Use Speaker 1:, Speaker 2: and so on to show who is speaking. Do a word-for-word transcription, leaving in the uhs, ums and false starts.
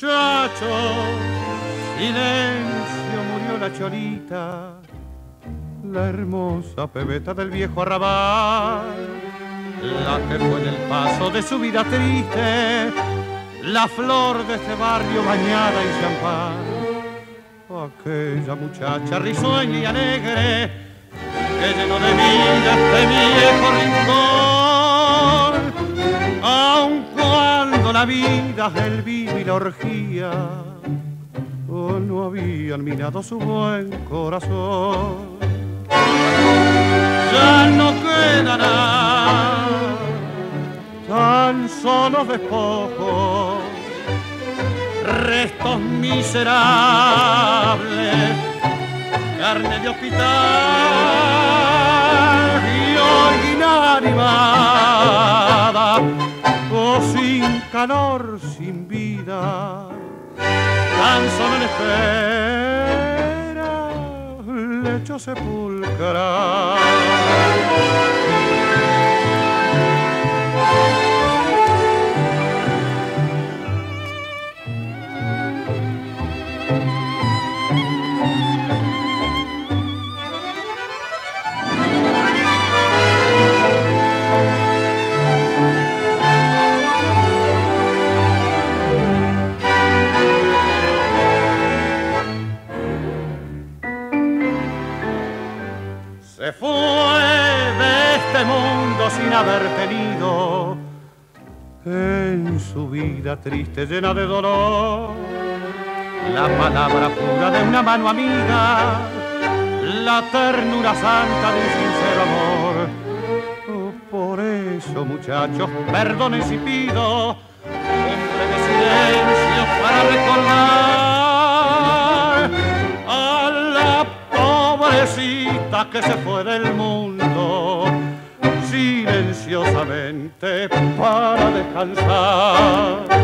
Speaker 1: muchacho, silencio, murió la Cholita, la hermosa pebeta del viejo arrabal, la que fue en el paso de su vida triste, la flor de este barrio bañada en champán. Aquella muchacha risueña y alegre que llenó de vida este viejo rincón, aun cuando la vida, el vino y la orgía oh, no habían minado su buen corazón. Ya no queda nada, tan solo despojos, restos miserables, carne de hospital y orina animada, oh, sin calor, sin vida, tan solo en espera, lecho sepulcral. Se fue de este mundo sin haber tenido en su vida triste, llena de dolor, la palabra pura de una mano amiga, la ternura santa de un sincero amor. Oh, por eso, muchachos, perdonen si pido un breve silencio para recordar a la pobrecita que se fue del mundo silenciosamente para descansar.